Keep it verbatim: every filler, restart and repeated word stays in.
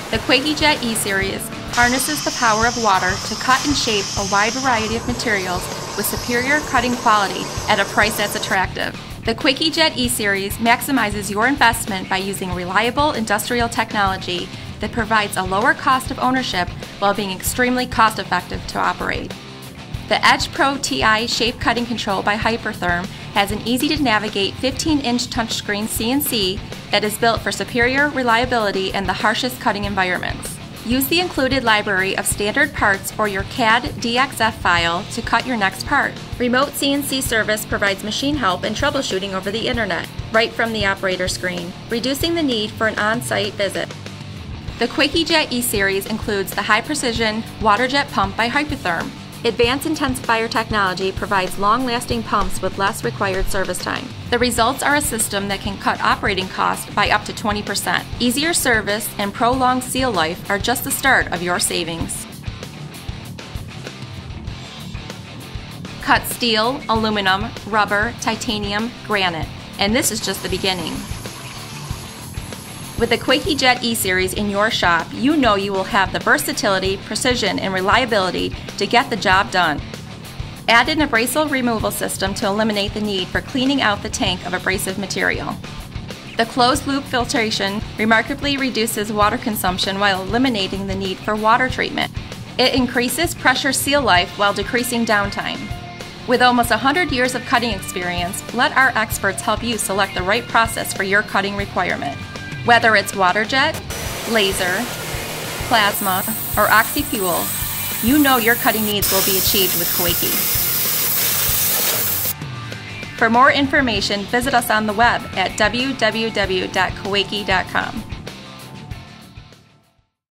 The KoikeJet E-Series harnesses the power of water to cut and shape a wide variety of materials with superior cutting quality at a price that's attractive. The KoikeJet E-Series maximizes your investment by using reliable industrial technology that provides a lower cost of ownership while being extremely cost-effective to operate. The Edge Pro T I Shape Cutting Control by Hypertherm has an easy-to-navigate fifteen inch touchscreen C N C that is built for superior reliability in the harshest cutting environments. Use the included library of standard parts or your C A D D X F file to cut your next part. Remote C N C service provides machine help and troubleshooting over the internet, right from the operator screen, reducing the need for an on-site visit. The KoikeJet E-Series includes the high-precision Waterjet pump by Hypertherm. Advanced intensifier technology provides long-lasting pumps with less required service time. The results are a system that can cut operating costs by up to twenty percent. Easier service and prolonged seal life are just the start of your savings. Cut steel, aluminum, rubber, titanium, granite, and this is just the beginning. With the KoikeJet E-Series in your shop, you know you will have the versatility, precision, and reliability to get the job done. Add an abrasive removal system to eliminate the need for cleaning out the tank of abrasive material. The closed-loop filtration remarkably reduces water consumption while eliminating the need for water treatment. It increases pressure seal life while decreasing downtime. With almost one hundred years of cutting experience, let our experts help you select the right process for your cutting requirement. Whether it's Waterjet, laser, plasma, or oxy-fuel, you know your cutting needs will be achieved with Koike. For more information, visit us on the web at w w w dot koike dot com.